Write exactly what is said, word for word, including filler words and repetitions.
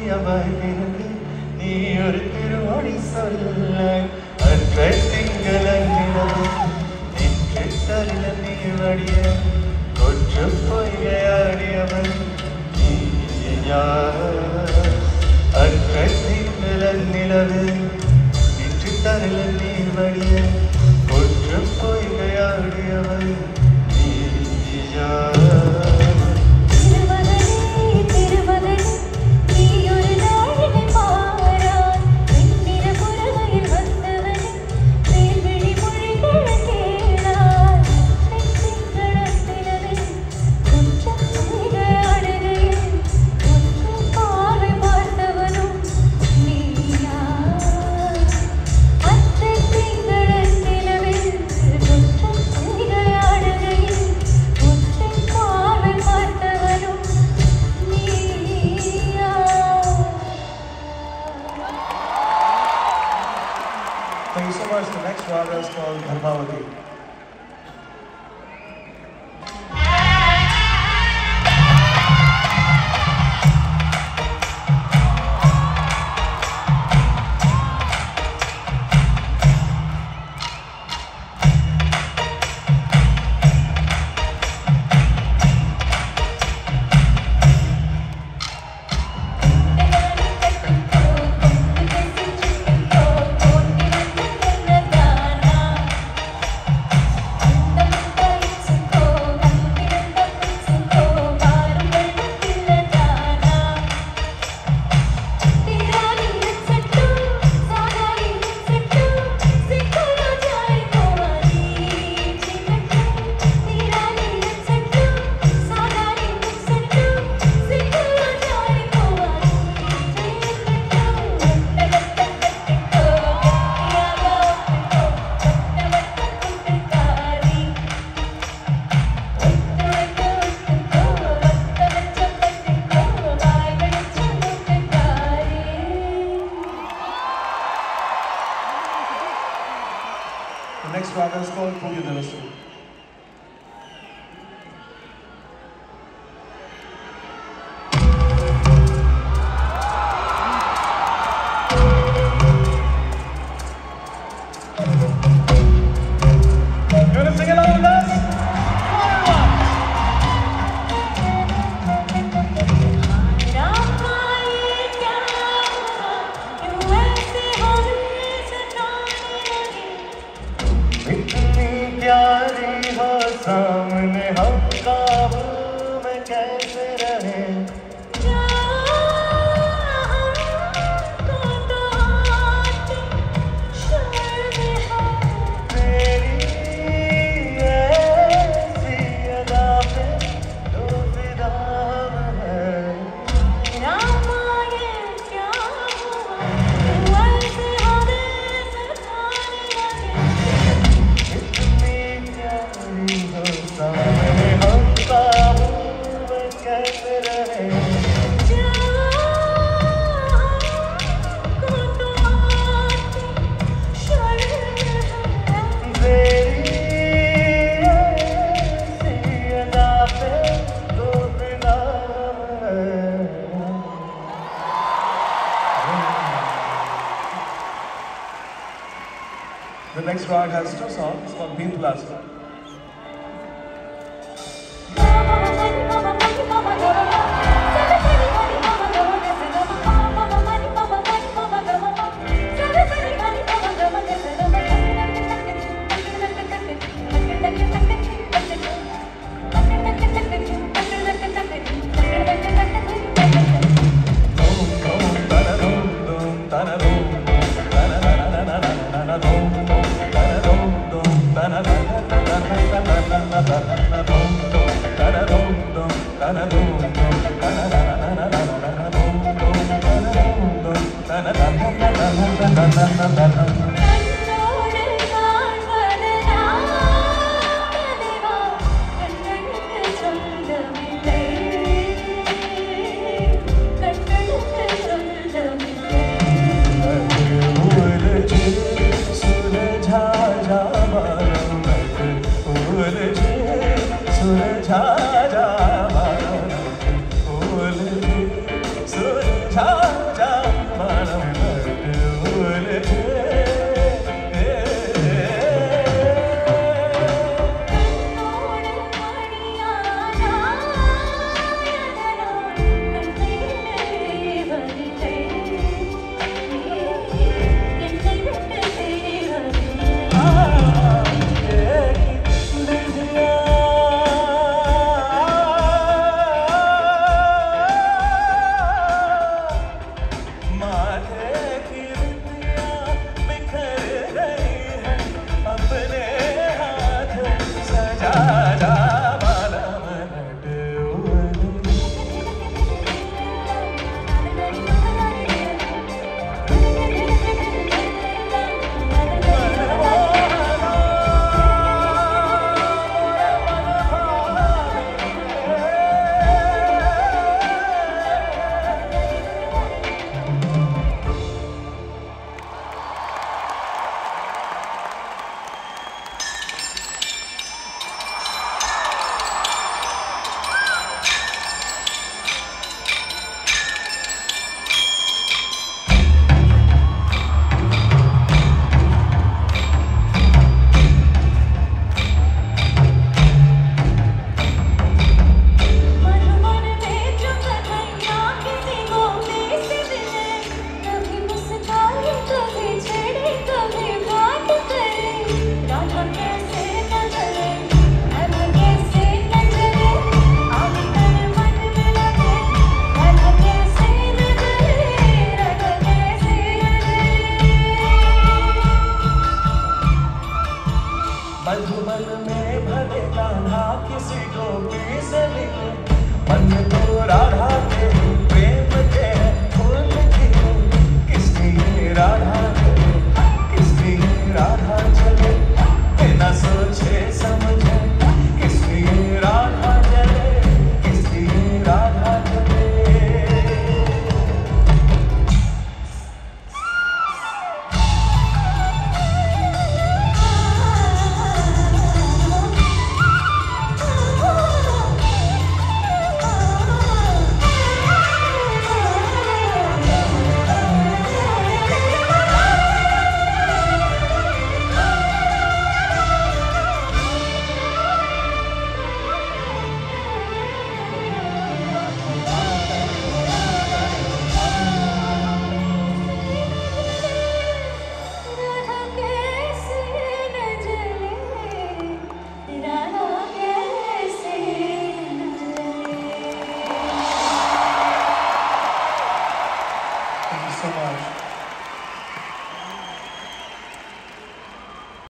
வருகிறது நீ ஒரு திருமொழி சொல்ல அற்ற திங்களங்கிடம் நின்று தருள நீ வடிய கொற்று பொய்கையாடியவன் நீ யார் அற்ற திங்களநிலவு நின்று தருள நீ வடிய கொற்று பொய்கையாடியவன் நீ யார் Thank you so much. The next raga is called Dharmavati. The next raga is called Purya Navasu. You want to sing along with us? प्यारी हो सामने हम काबू में कैसे रहे तेरी ऐसी अदा पे तो फिदा है सामने हम काबू में कैसे रहे तेरी ऐसी अदा पे तो बिना The next round has two songs. It's called Bean Plaster. Na na na na na na na na na na